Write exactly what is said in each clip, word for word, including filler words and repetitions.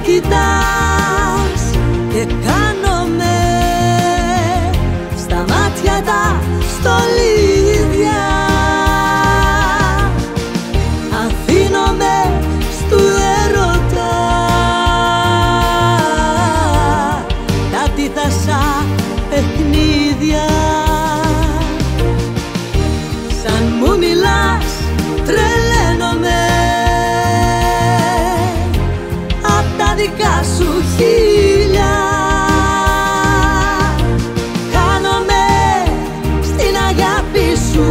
κοιτάς και κάνομαι στα μάτια τα στολίδια. Αφήνομαι στου έρωτα τα τύθασα παιχνίδια. Σαν μου μιλάς τρελαίνομαι απ' τα δικά σου χείλια. Κάνομαι στην αγάπη σου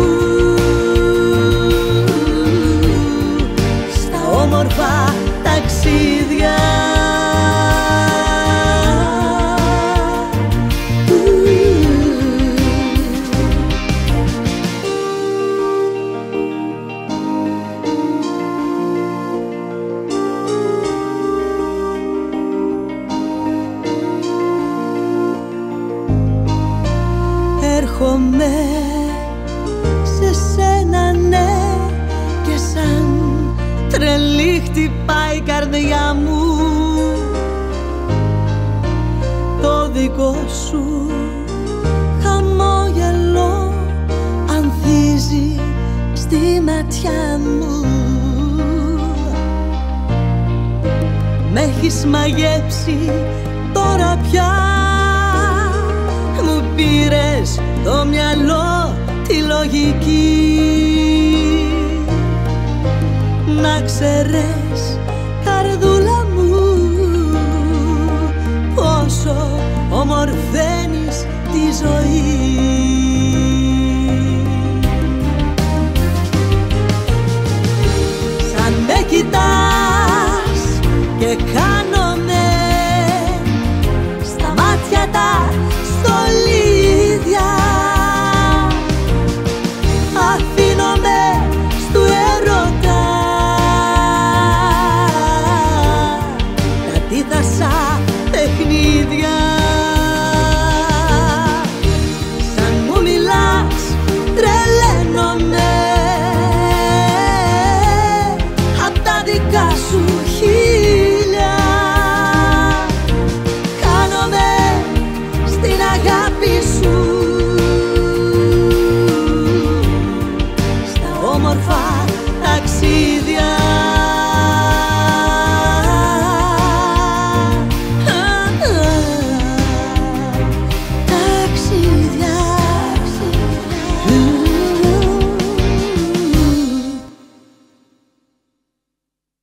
στα όμορφα ταξίδια. Έρχομαι σε σένα, ναι, και σαν τρελή χτυπάει η καρδιά μου. Το δικό σου χαμόγελο ανθίζει στη ματιά μου. Μ' έχεις μαγέψει τώρα πια, μου πήρες το μυαλό, τη λογική. Να ξέρεις, καρδούλα μου, πόσο ομορφαίνεις τη ζωή. Σαν με κοιτάς και κάνομαι στα μάτια τα στολίδια. Αφήνομαι στου έρωτα τα τύθασα παιχνίδια. Σαν μου μιλάς τρελαίνομαι απ' τα δικά σου χείλια. Κάνομαι στην αγάπη σου στα όμορφα ταξίδια.